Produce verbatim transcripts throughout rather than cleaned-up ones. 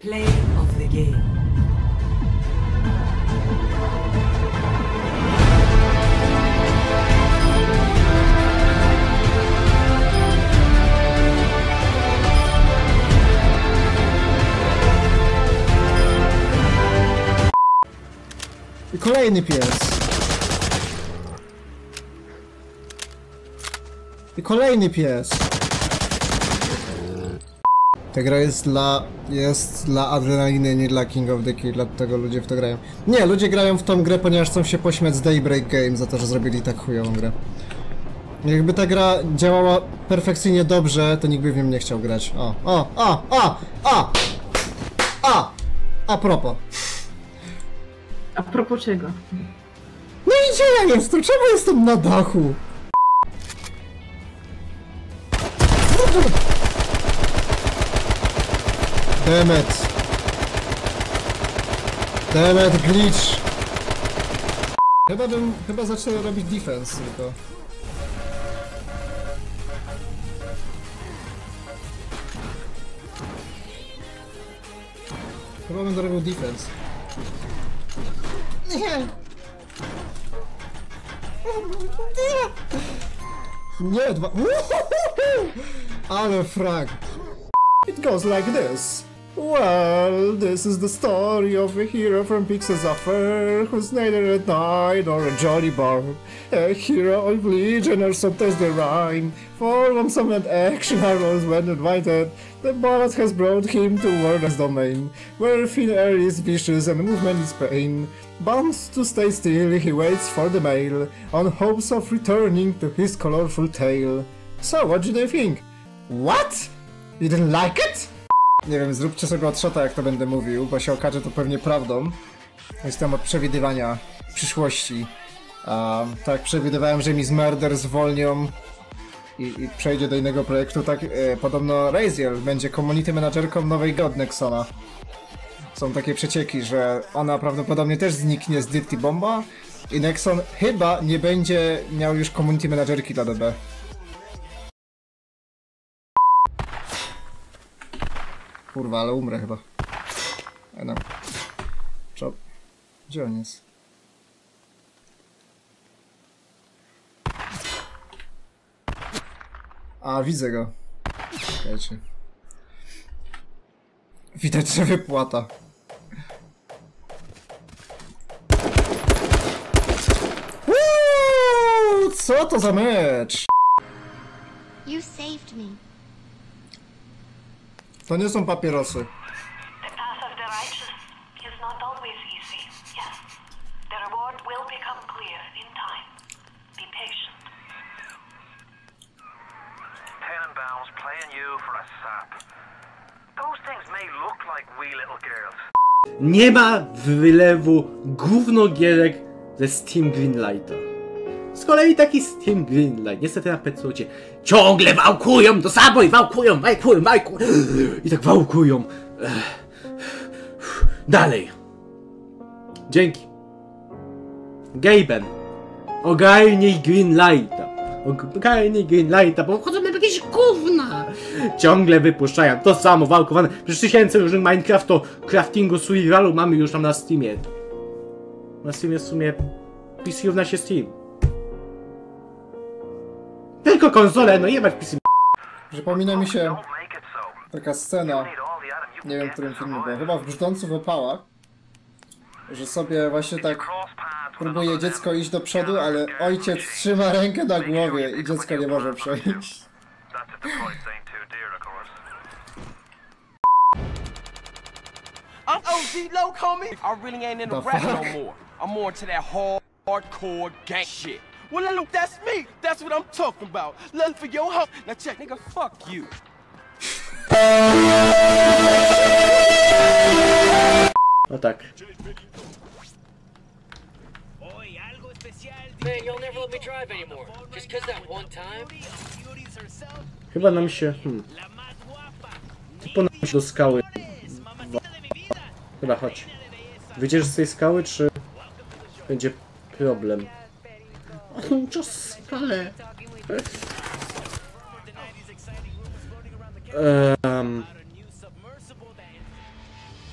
Play of the game. I kolejny pies. I kolejny pies. Ta gra jest dla... jest dla adrenaliny, nie dla King of the Kill, dlatego ludzie w to grają. Nie, ludzie grają w tą grę, ponieważ chcą się pośmiać z Daybreak Games za to, że zrobili tak chujową grę. Jakby ta gra działała perfekcyjnie dobrze, to nikt by w nią nie chciał grać. O, o, o, o, o! A! A propos. A propos czego? No i gdzie ja jestem? Czemu jestem na dachu? Demet. Demet, glitch. Chyba bym, chyba zaczął robić defense tylko. Chyba będę robił defense. Nie! Nie, dwa... Ale frag! It goes like this. Well, this is the story of a hero from Pixel's Offer, who's neither a knight nor a jolly bard. A hero of legion or sometimes the rhyme. For when some action arrows when invited, the boss has brought him to Warden's domain, where thin air is vicious and movement is pain. Bound to stay still, he waits for the mail, on hopes of returning to his colorful tale. So, what did you think? What? You didn't like it? Nie wiem, zróbcie sobie odshota, jak to będę mówił, bo się okaże to pewnie prawdą. Jestem od przewidywania przyszłości. A tak przewidywałem, że Miss Murder zwolnią i, i przejdzie do innego projektu, tak e, podobno Raziel będzie community managerką nowej god Nexona. Są takie przecieki, że ona prawdopodobnie też zniknie z Dirty Bomba i Nexon chyba nie będzie miał już community managerki dla D B. Kurwa, ale umrę chyba. No. Co? Gdzie on jest? A, widzę go. Czekajcie. Widać, że wypłata. Uuu, co to za mecz? You saved me. To nie są papierosy. The path of the righteous is not always easy. Yes, the reward will become clear in time. Be patient. Tenenbaums playing you for a sap. Those things may look like wee little girls. Nie ma wylewu gównogierek ze Steam Greenlighta. Z kolei taki Steam Greenlight, niestety na pececie, ciągle wałkują to samo i wałkują, wałkują, wałkują i tak wałkują. Dalej. Dzięki. Gaben, ogarnij Greenlighta. Ogarnij Greenlighta, bo wchodzą na jakieś gówna. Ciągle wypuszczają to samo, wałkowane. Przecież tysięcy różnych Minecraftu, craftingu, survivalu mamy już tam na Steamie. Na Steamie w sumie P C równa się Steam. Tylko konsolę, no jebać P C. Przypomina mi się taka scena, nie wiem w którym filmie była, chyba w Brzdącu w opałach, że sobie właśnie tak próbuje dziecko iść do przodu, ale ojciec trzyma rękę na głowie i dziecko nie może przejść. I'm O G Loc, homie. I really ain't into rap no more. I'm more into that hard, hardcore gang shit. Well, look, that's me. That's what I'm talking about. Nothing for your hump. Now check, nigga, fuck you. No tak. Man, you'll never let me drive anymore. Just cause that one time. Chyba nam się... Hmm. Typo nam się do skały. Chyba, chodź. Wyjdziesz z tej skały, czy... będzie problem? O, czas skalę. Um.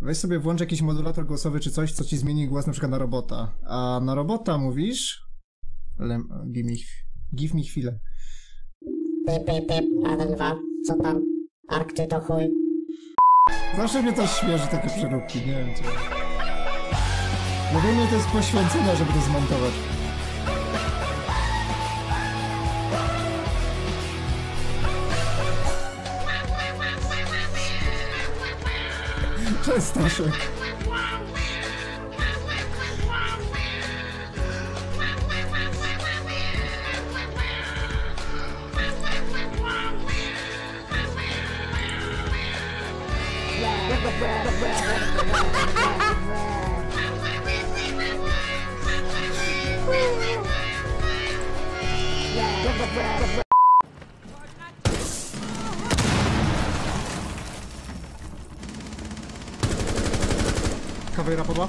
Weź sobie włącz jakiś modulator głosowy czy coś, co ci zmieni głos na przykład na robota. A na robota mówisz... Lem... Give me, give me chwilę. Pip, pip, pip, jeden, dwa, co tam? Arkty to chuj. Zawsze mnie to śmierzy, takie przeróbki, nie wiem co. No wiem, że to jest poświęcone, żeby to zmontować. Cześć, Staszek. Kawejra poba.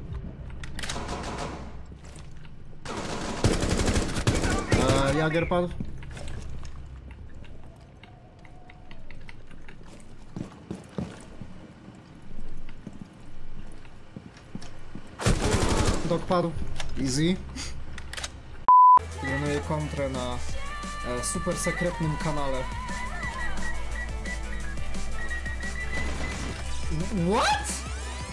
Eee, Jager padł. Dog padł. Easy. Planuję kontrę na e, super sekretnym kanale. What?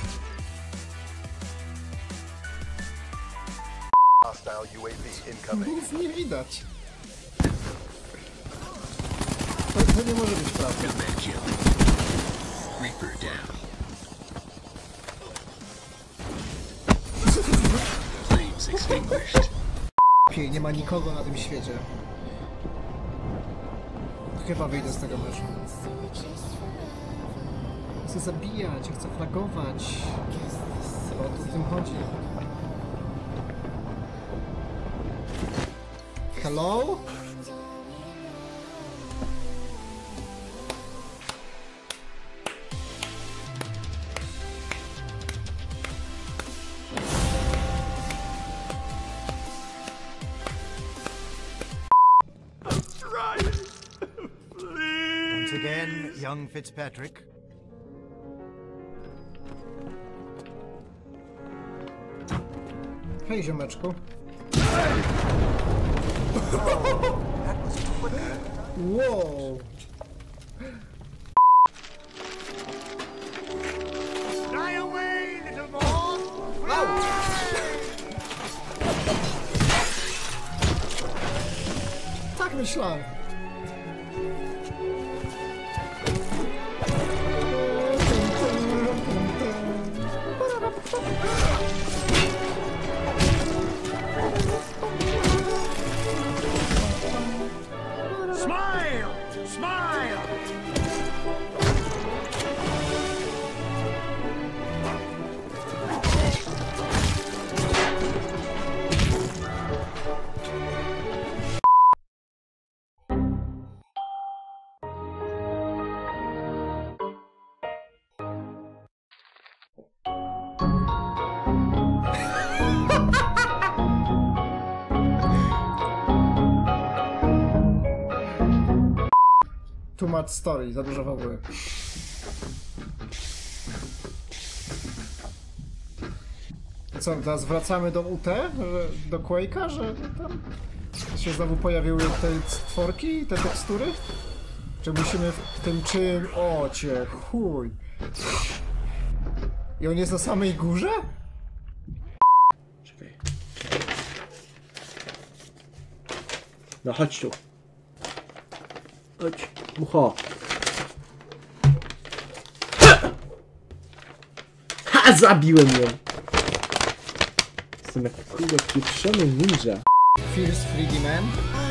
Nic nie widać. To, to nie może być prawda. Okej, nie ma nikogo na tym świecie. Chyba wyjdę z tego meczu. Chcę zabijać, ja chcę flagować. O to w tym chodzi. Hello? Once again, young Fitzpatrick. Hej, ziomeczku. Wow. Fly away, little moth! Fly! Tak myślałem. Smile! Smile! Too much story, za dużo fabuły. Co, teraz wracamy do U T? Że, do Quake'a, że tam się znowu pojawiły te stworki, te tekstury? Czy musimy w tym czym... O cię, chuj! I on jest na samej górze? Czekaj. No chodź tu. Chodź, mucho. Ha! Zabiłem ją! Jestem jak kurwa pieprzony ninja. First Freaky Man?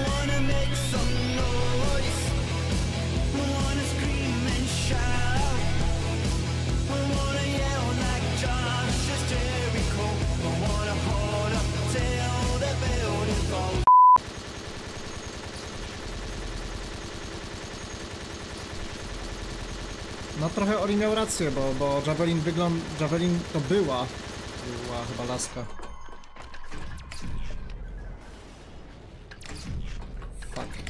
No trochę Oli miał rację, bo, bo Javelin wygląda... Javelin to była... Była chyba laska. Fuck.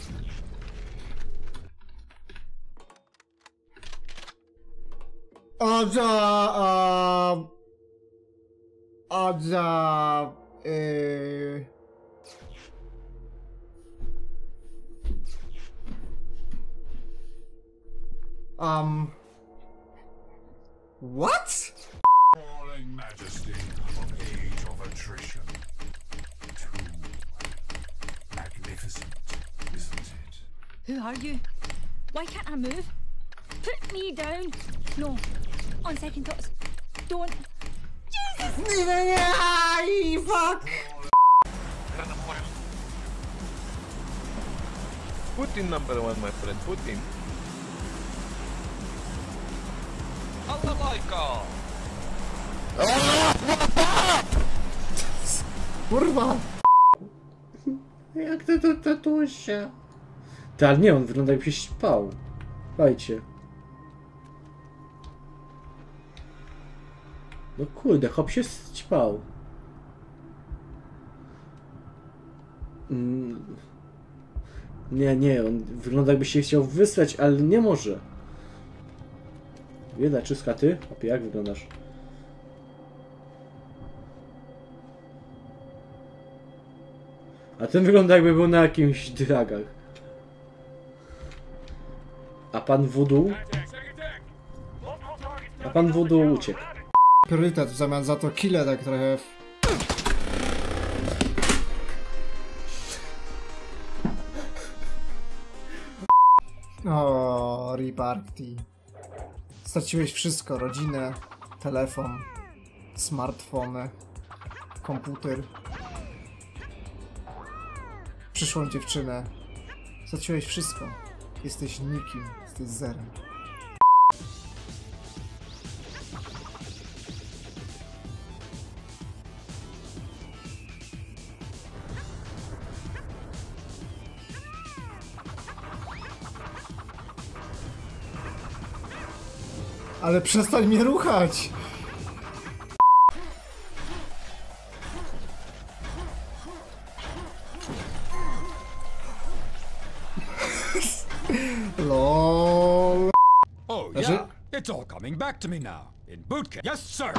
Odza... a... Odza... Yy... Um... What? Falling majesty of age of attrition. Too magnificent, isn't it? Who are you? Why can't I move? Put me down. No. On second thoughts. Don't. Jesus! Fuck! Putin number one, my friend. Putin. Alta Kurwa! Jak to to tatusia? Ty, ale nie, on wygląda jakby się spał. Słuchajcie. No kurde, hop się spał. Mm. Nie, nie, on wygląda jakby się chciał wysłać, ale nie może. Jedna czyska, ty? Hopie, jak wyglądasz? A ten wygląda jakby był na jakimś dragach. A pan Voodoo? A pan Voodoo uciekł. Priorytet w zamian za to kile tak trochę... O, Reparty. Straciłeś wszystko, rodzinę, telefon, smartfony, komputer, przyszłą dziewczynę. Straciłeś wszystko. Jesteś nikim, jesteś zerem. Ale przestań mnie ruchać! LOL. Oh, yeah. It's all coming back to me now. In boot camp. Yes, sir.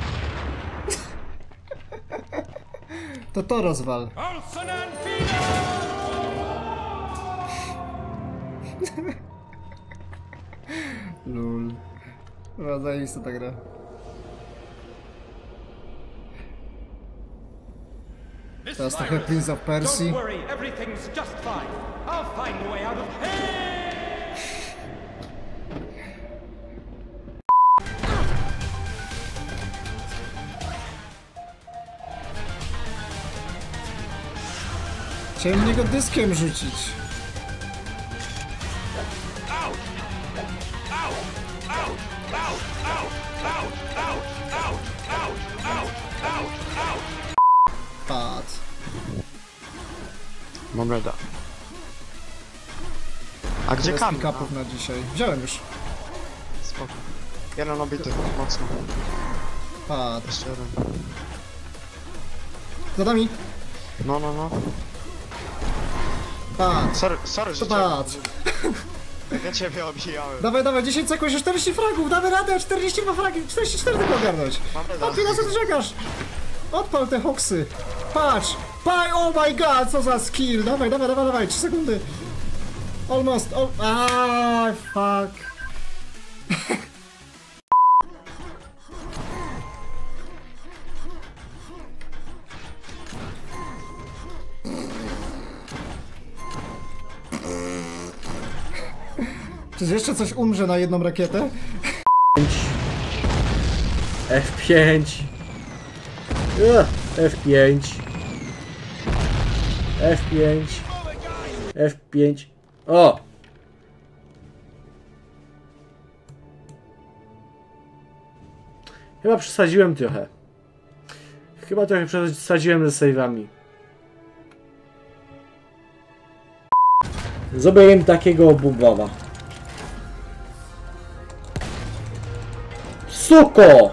To to rozwal. Lul. No, zajebista ta gra. Teraz trochę Prince of Persia. Don't worry, everything's just fine. I'll find a way out of here. Chciałem niego dyskiem rzucić. Pad. Mam reda. A gdzie kam? Pick-upów na dzisiaj. Wziąłem już. Spoko. Jeden obity, mocno. Pad. Jeszcze jeden. Za nami. No, no, no. Pad. Sorry, sorry, że pad. Ja ciebie obijałem. Dawaj, dawaj, dziesięć sekund, jeszcze czterdzieści fragów, damy radę, czterdzieści dwa fragi, czterdzieści cztery tylko ogarnąć. Patrz, na co ty czekasz? Odpal te hoksy. Patrz, paj, oh my god, co za skill. Dawaj, dawaj, dawaj, dawaj, trzy sekundy. Almost, oh, ah, fuck. Czy jeszcze coś umrze na jedną rakietę? F pięć. Ugh, F pięć. F pięć. F pięć. O! Chyba przesadziłem trochę. Chyba trochę przesadziłem ze save'ami. Zrobiłem takiego bubawa. Suko!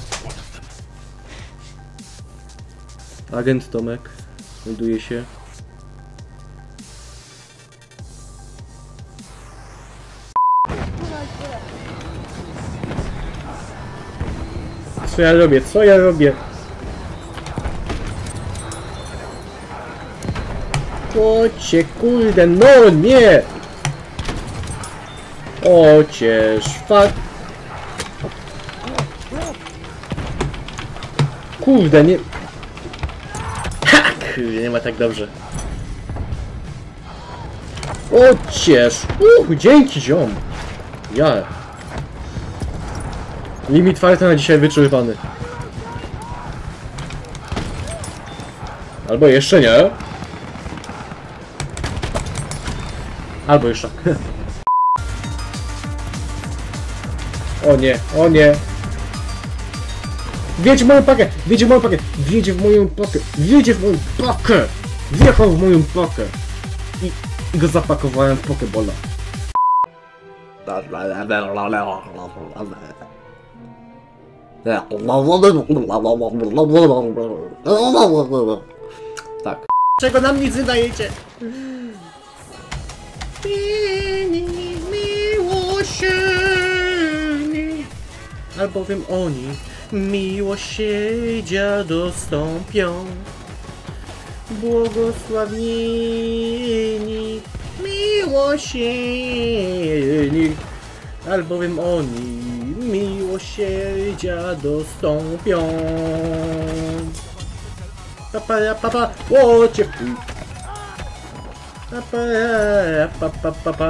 Agent Tomek. Melduje się. Co ja robię? Co ja robię? O cię kurde, no nie! O cię szwak... Kurde, nie... Ha! Kurde, nie ma tak dobrze. O ciesz! Uch, dzięki ziom! Ja... Limit farta na dzisiaj wyczerpany. Albo jeszcze nie. Albo jeszcze. O nie, o nie. Wjedzie w moją pakę! Wjedzie w moją pakę! Wjedzie w moją pakę! Wjedzie w moją pakę! Wjechał w moją pakę! I, i go zapakowałem w pokebola. Tak. Czego nam nic nie dajecie? Miłosierni, albowiem oni miłosierdzia dostąpią. Błogosławieni miłosierni, albowiem oni miłosierdzia dostąpią. Papa, papa, o cię chuj. Papa, papa, papa,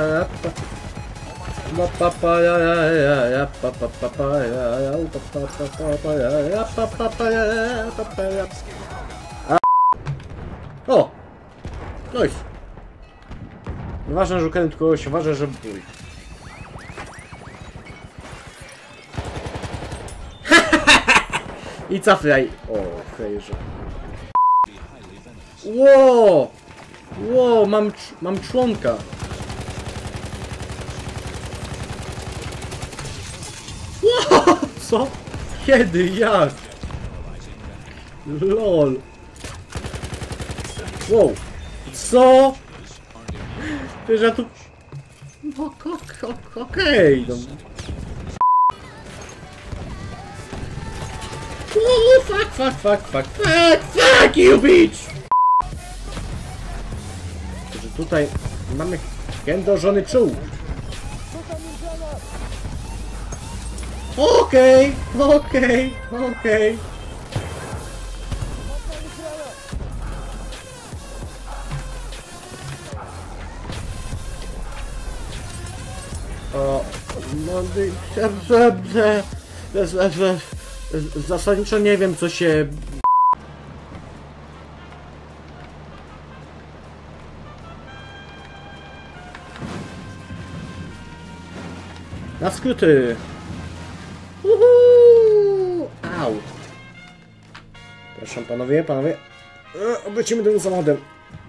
o! Nice! Ważne, że ukradłem, tylko się uważa, że bój. I cafraj! O, hejże. Ło! Ło, mam, mam członka. Ło! Co? Kiedy? Jak? Lol. Wow. Co? Przecież ja tu... Okej. Okay. Oh, fuck, fuck, fuck, fuck, fuck, fuck you, bitch! Że tutaj mamy chędożony czuł. Okej, okay, okej, okay, okej. Okay. O, młody... Zasadniczo nie wiem, co się... Na skróty! Uhu! Au! Proszę panowie, panowie. E, oblecimy tym samochodem.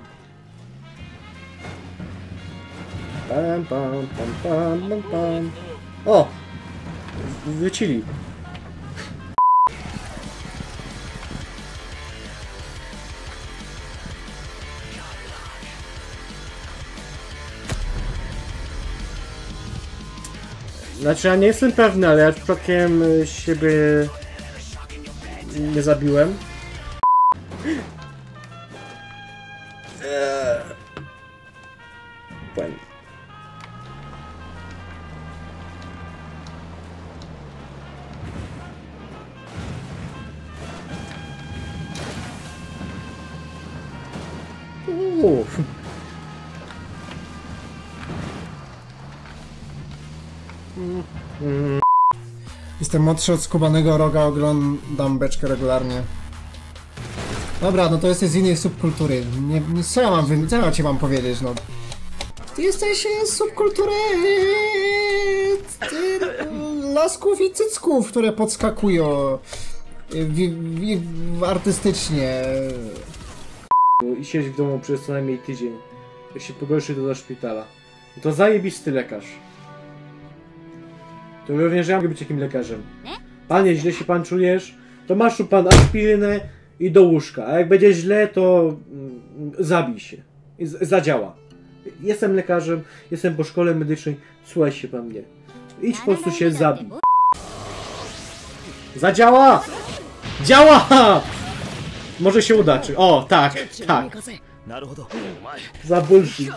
Pam, pam, pam, pam, pam, pam. O! Wycili. Znaczy, ja nie jestem pewny, ale ja przypadkiem siebie nie zabiłem. Eee. Błęd. Uff. Mm. Jestem młodszy od skubanego roga, oglądam beczkę regularnie. Dobra, no to jesteś z innej subkultury. Nie, nie, co ja mam, co ja ci mam powiedzieć, no? Ty jesteś z subkultury ty, lasków i cycków, które podskakują w, w, w, artystycznie. I siedzieć w domu przez co najmniej tydzień. Jak się pogorszy, to do szpitala. To zajebisty lekarz. To również ja mogę być takim lekarzem. Panie, źle się pan czujesz? To masz tu pan aspirynę i do łóżka. A jak będzie źle, to mm, zabij się. I z zadziała. Jestem lekarzem, jestem po szkole medycznej. Słuchaj się pan mnie. Idź po prostu się zabij. Zadziała! Działa! Może się uda, czy... O, tak, tak. Za bullshit.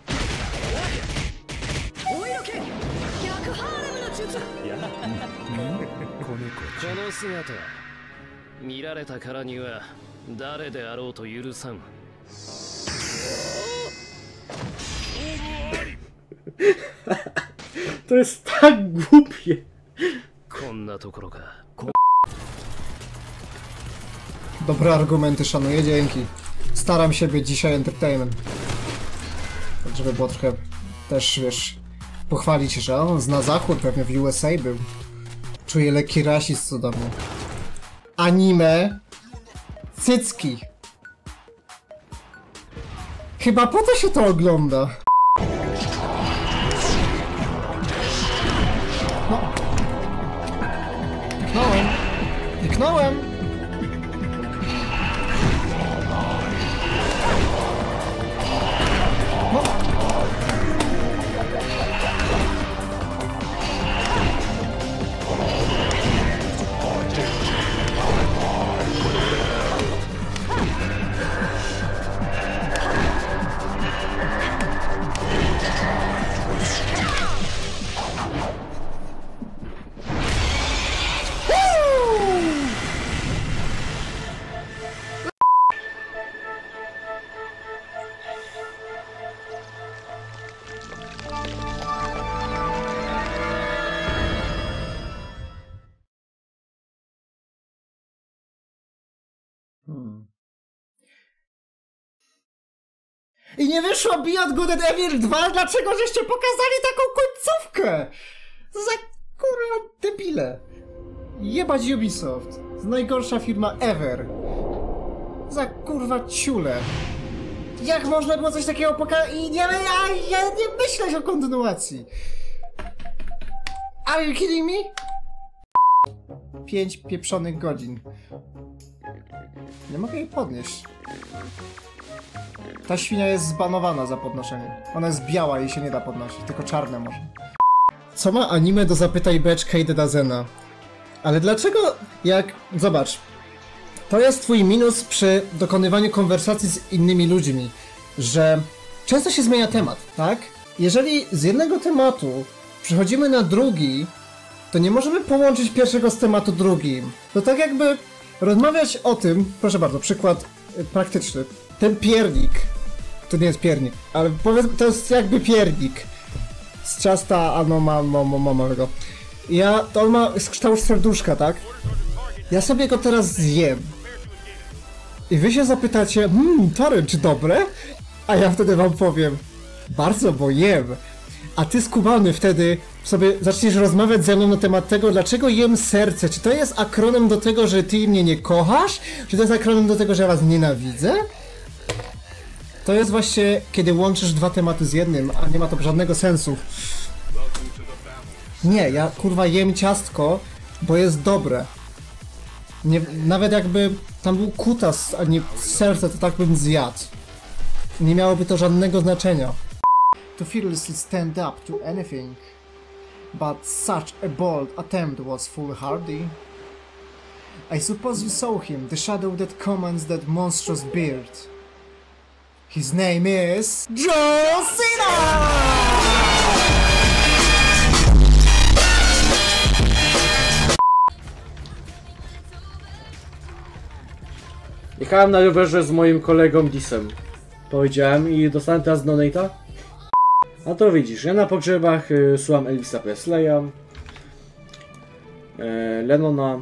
この姿見られたからには誰であろうと許さん。 To jest tak głupie. こんなところか。 Dobre argumenty, szanuję, dzięki. Staram się być dzisiaj entertainment. Tak, żeby było trochę też, wiesz, pochwalić, że on zna zachód, pewnie w U S A był. Czuję lekki rasizm cudowny. Anime. Cycki. Chyba po to się to ogląda. No. Kliknąłem. Kliknąłem. No. Hmm. I nie wyszło Beyond Good and Evil dwa, dlaczego żeście pokazali taką końcówkę? Za kurwa debile. Jebać Ubisoft. Najgorsza firma ever. Za kurwa ciule. Jak można było coś takiego pokazać i nie, ja, ja nie myśleć o kontynuacji. Are you kidding me? Pięć pieprzonych godzin. Nie mogę jej podnieść. Ta świnia jest zbanowana za podnoszenie. Ona jest biała i się nie da podnosić, tylko czarne może. Co ma anime do Zapytaj Beczka i Dedazena? Ale dlaczego jak... Zobacz. To jest twój minus przy dokonywaniu konwersacji z innymi ludźmi, że często się zmienia temat, tak? Jeżeli z jednego tematu przechodzimy na drugi, to nie możemy połączyć pierwszego z tematu drugim. To tak jakby rozmawiać o tym, proszę bardzo, przykład y, praktyczny. Ten piernik, to nie jest piernik, ale powiedzmy, to jest jakby piernik z ciasta anomamowego. Ja, to on ma kształt serduszka, tak? Ja sobie go teraz zjem. I wy się zapytacie, mmm, Tory, czy dobre? A ja wtedy wam powiem, bardzo, bo jem. A ty skubany wtedy sobie zaczniesz rozmawiać ze mną na temat tego, dlaczego jem serce. Czy to jest akronim do tego, że ty mnie nie kochasz? Czy to jest akronim do tego, że ja was nienawidzę? To jest właśnie, kiedy łączysz dwa tematy z jednym, a nie ma to żadnego sensu. Nie, ja kurwa jem ciastko, bo jest dobre. Nie, nawet jakby tam był kutas, a nie serce, to tak bym zjadł. Nie miałoby to żadnego znaczenia. To fearlessly stand up to anything, but such a bold attempt was foolhardy. I suppose you saw him, the shadow that commands that monstrous beard. His name is John Cena! Jechałem na rowerze z moim kolegą Disem. Powiedziałem i dostałem teraz donate'a. A to widzisz, ja na pogrzebach y, słucham Elvisa Presleya, y, Lennona.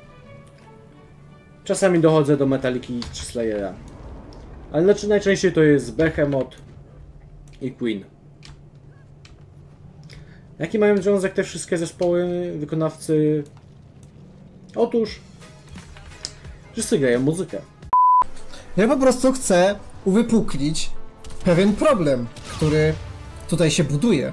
Czasami dochodzę do Metaliki czy Slayera. Ale znaczy najczęściej to jest Behemoth i Queen. Jaki mają związek te wszystkie zespoły, wykonawcy? Otóż wszyscy grają muzykę. Ja po prostu chcę uwypuklić pewien problem, który tutaj się buduje.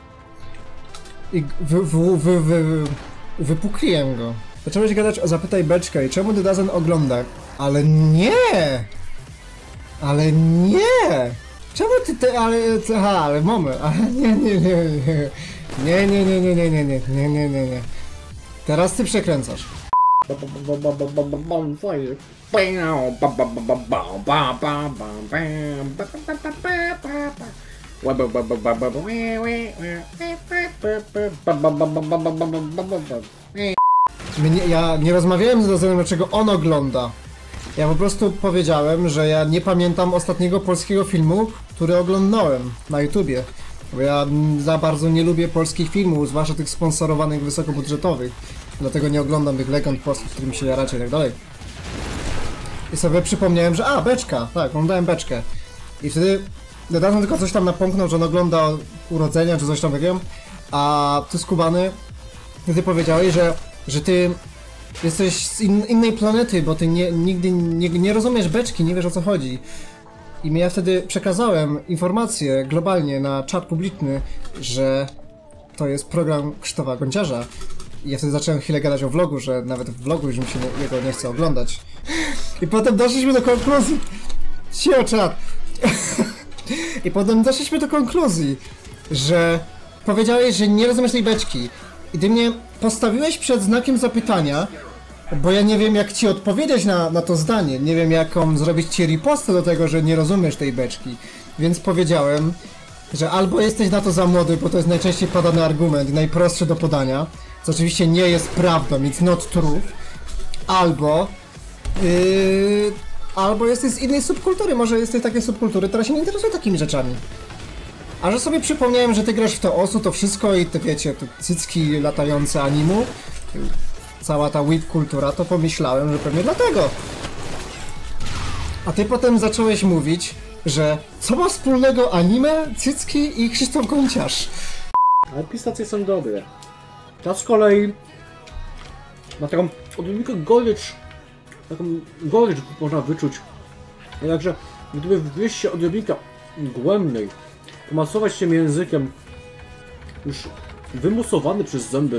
I wy, wy, wy, wy, wypukliłem go. Zacząłeś gadać o Zapytaj Beczkę i czemu Dedazen ogląda? Ale nie! Ale nie! Czemu ty te... ale... aha, ale moment, ale nie, nie, nie, nie. Nie, nie, nie, nie, nie, nie, nie, nie, nie, nie, nie. Teraz ty przekręcasz. Bonfire. Mnie, ja nie rozmawiałem z Rozelem, dlaczego on ogląda. Ja po prostu powiedziałem, że ja nie pamiętam ostatniego polskiego filmu, który oglądałem na YouTubie. Bo ja za bardzo nie lubię polskich filmów, zwłaszcza tych sponsorowanych wysokobudżetowych. Dlatego nie oglądam tych legend polskich, którymi się jaracie i tak dalej. I sobie przypomniałem, że a, beczka, tak, oglądałem beczkę. I wtedy Dodano tylko coś tam napomknął, że on ogląda urodzenia czy coś tam takiego. A ty, skubany, ty powiedziałeś, że, że ty jesteś z in, innej planety, bo ty nie, nigdy nie, nie rozumiesz beczki, nie wiesz o co chodzi. I ja wtedy przekazałem informację globalnie na czat publiczny, że to jest program Krzysztofa Gonciarza. I ja wtedy zacząłem chwilę gadać o vlogu, że nawet w vlogu już mi się nie, jego nie chce oglądać. I potem doszliśmy do konkluzji. Cio, czat. I potem doszliśmy do konkluzji, że powiedziałeś, że nie rozumiesz tej beczki. I ty mnie postawiłeś przed znakiem zapytania, bo ja nie wiem jak ci odpowiedzieć na, na to zdanie. Nie wiem jaką zrobić ci ripostę do tego, że nie rozumiesz tej beczki. Więc powiedziałem, że albo jesteś na to za młody, bo to jest najczęściej podany argument, najprostszy do podania, co oczywiście nie jest prawdą, it's not true, albo yy, albo jesteś z innej subkultury, może jesteś z takiej subkultury, która się nie interesuje takimi rzeczami. A że sobie przypomniałem, że ty grasz w to osu, to wszystko i te wiecie, te cycki latające animu, cała ta whip kultura, to pomyślałem, że pewnie dlatego. A ty potem zacząłeś mówić, że co ma wspólnego anime, cycki i Krzysztof Gonciarz. Ale pistacje są dobre. Ta z kolei ma taką odrobinkę gorycz, taką gorycz można wyczuć. Jednakże gdyby wgryźć się odrobinkę głębnej, pomasować się językiem już wymusowany przez zęby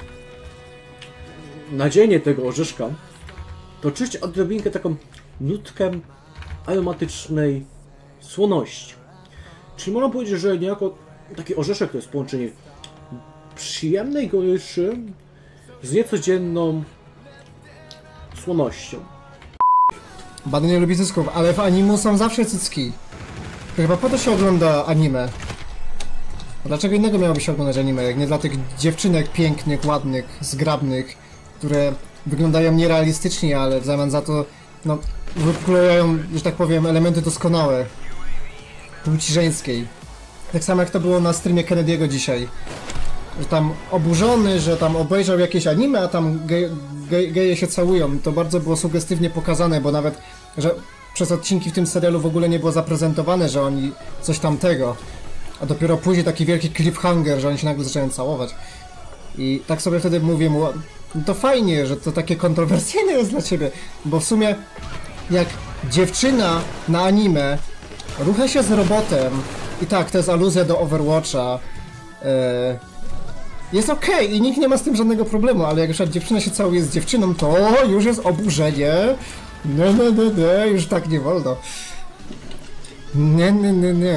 nadzienie tego orzeszka, to czuć odrobinkę taką nutkę aromatycznej słoności. Czyli można powiedzieć, że niejako taki orzeszek to jest połączenie przyjemnej goryczy z niecodzienną słonością. Bany nie lubi cycków, ale w animu są zawsze cycki. To chyba po to się ogląda anime. A dlaczego innego miałoby się oglądać anime, jak nie dla tych dziewczynek pięknych, ładnych, zgrabnych, które wyglądają nierealistycznie, ale w zamian za to, no, wyplują, że tak powiem, elementy doskonałe płci żeńskiej. Tak samo jak to było na streamie Kennedy'ego dzisiaj. Że tam oburzony, że tam obejrzał jakieś anime, a tam ge ge geje się całują. To bardzo było sugestywnie pokazane, bo nawet, że przez odcinki w tym serialu w ogóle nie było zaprezentowane, że oni coś tamtego. A dopiero później taki wielki cliffhanger, że oni się nagle zaczynają całować. I tak sobie wtedy mówię mu, no to fajnie, że to takie kontrowersyjne jest dla ciebie, bo w sumie jak dziewczyna na anime rucha się z robotem, i tak, to jest aluzja do Overwatcha, yy, jest okej okay, i nikt nie ma z tym żadnego problemu, ale jak już dziewczyna się całuje z dziewczyną, to już jest oburzenie. Nie, nie, nie, nie, już tak nie wolno. Nie, nie, nie, nie.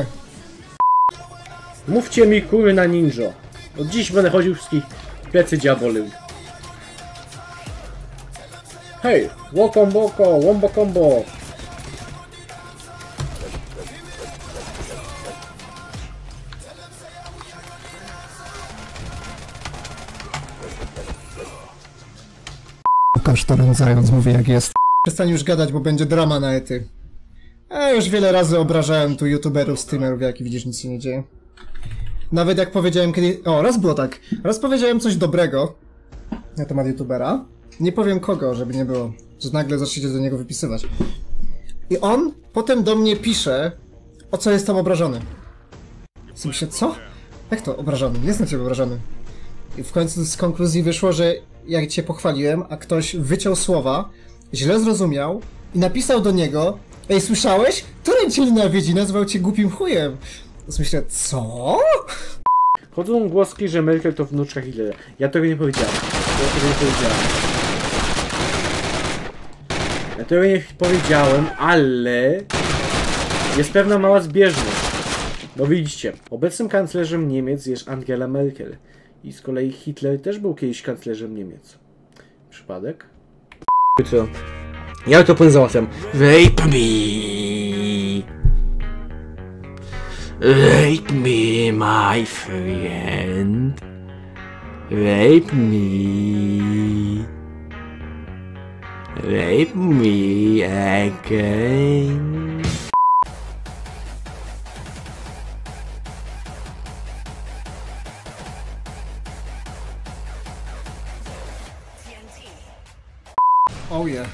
Mówcie mi kury na ninja. Od dziś będę chodził wszystkich plecy diabolił. Hej, wokomboko, wombo combo. Kasztorem zając, mówię jak jest. Przestań już gadać, bo będzie drama na ety. A już wiele razy obrażałem tu youtuberów, streamerów, jak widzisz, nic się nie dzieje. Nawet jak powiedziałem kiedy... O, raz było tak. Raz powiedziałem coś dobrego na temat youtubera. Nie powiem kogo, żeby nie było, że nagle zaczniecie do niego wypisywać. I on potem do mnie pisze, o co jestem obrażony. I myślę, co? Jak to obrażony? Nie jestem cię obrażony. I w końcu z konkluzji wyszło, że jak cię pochwaliłem, a ktoś wyciął słowa, źle zrozumiał i napisał do niego: ej, słyszałeś? Turen cię nienawidzi, nazwał cię głupim chujem. Więc myślę, co? Chodzą głoski, że Merkel to wnuczka Hitlera. Ja tego nie powiedziałem. Ja tego nie powiedziałem. Ja tego nie powiedziałem, ale jest pewna mała zbieżność. No widzicie, obecnym kanclerzem Niemiec jest Angela Merkel. I z kolei Hitler też był kiedyś kanclerzem Niemiec. Przypadek? jutro. Ja to powiem załatwiam. Rape me. Rape me, my friend. Rape me. Rape me again. Oh yeah.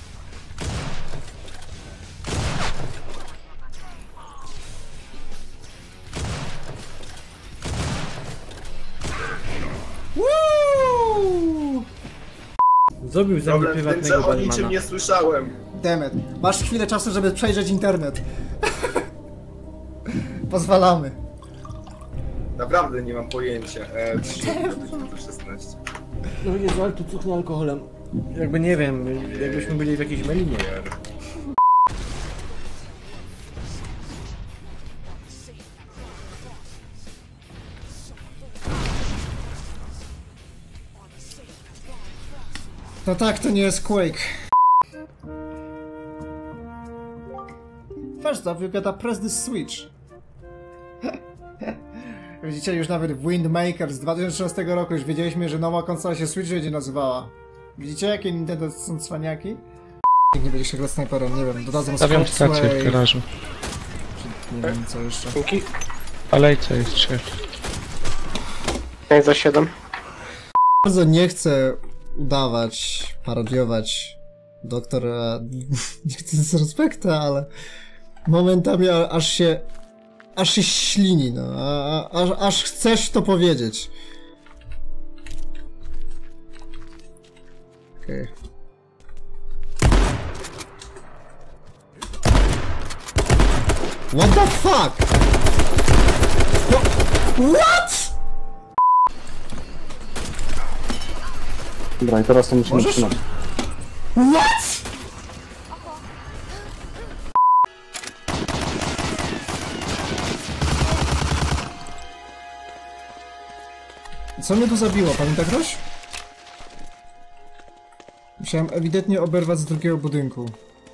Woo! Zrobił ze mnie prywatnego o niczym nie słyszałem. Demet. Masz chwilę czasu, żeby przejrzeć internet. Pozwalamy. Naprawdę nie mam pojęcia. E, szesnaście. No nie, ale tu cuchnie alkoholem. Jakby nie wiem, jakbyśmy byli w jakiejś melinie. No tak, to nie jest Quake. First off, you gotta press the switch. Widzicie, już nawet w Windmaker z dwa tysiące trzynastego roku już wiedzieliśmy, że nowa konsola się Switch będzie nazywała. Widzicie, jakie Nintendo są cwaniaki? Nie będzie się grać snajperem, nie wiem, dodadzą Stawiam stację w garażu. Nie wiem co jeszcze. Alejce jest trzy. pięć za siedem. Bardzo nie chcę udawać, parodiować doktora, nie chcę disrespekta, ale momentami aż się, aż się ślini, no, a, a, aż, aż chcesz to powiedzieć. Okej. Okay. What the fuck? What? Dobra, i teraz to musimy trzymać. What? Co mnie tu zabiło? Pamięta ktoś? Musiałem ewidentnie oberwać z drugiego budynku.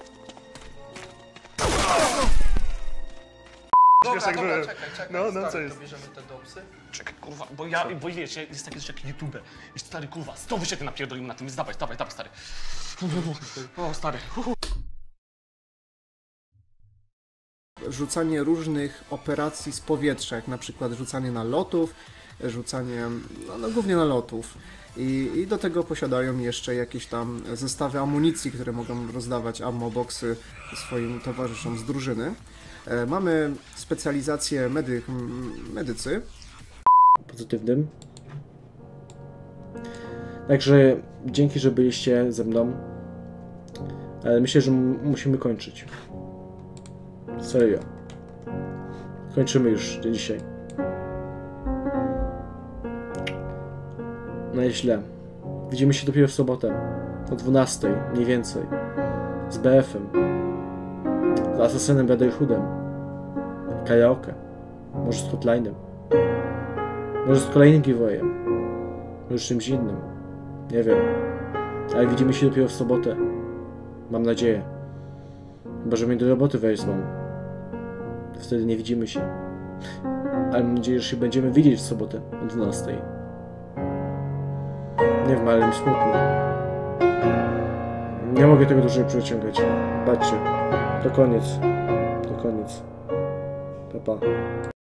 Dobra, dobra, czekaj, czekaj, no, no, stary, co jest? to bierzemy te dopsy. Czekaj, kurwa, bo ja, bo wiesz, jest taki rzecz jak youtuber. I stary, kurwa, sto wyświetleń napierdolimy na tym, więc dawaj, dawaj, dawaj, stary. O, stary. Rzucanie różnych operacji z powietrza, jak na przykład rzucanie nalotów, rzucanie, no, no głównie nalotów. I, I do tego posiadają jeszcze jakieś tam zestawy amunicji, które mogą rozdawać ammo-boxy swoim towarzyszom z drużyny. E, mamy specjalizację medy medycy. Pozytywnym. Także dzięki, że byliście ze mną. Ale myślę, że musimy kończyć. Serio. Kończymy już dzisiaj. No i źle. Widzimy się dopiero w sobotę. O dwunastej, mniej więcej. Z B F-em. Z Asasynem Brotherhoodem. Karaoke. Może z Hotline'em. Może z kolejnym giveawayem. Może z czymś innym. Nie wiem. Ale widzimy się dopiero w sobotę. Mam nadzieję. Chyba, że mnie do roboty wezmą. Wtedy nie widzimy się. Ale mam nadzieję, że się będziemy widzieć w sobotę o dwunastej. Nie wiem, ale mi smutno. Nie mogę tego dłużej przeciągać. Patrzcie. To koniec. To koniec. Pa, pa.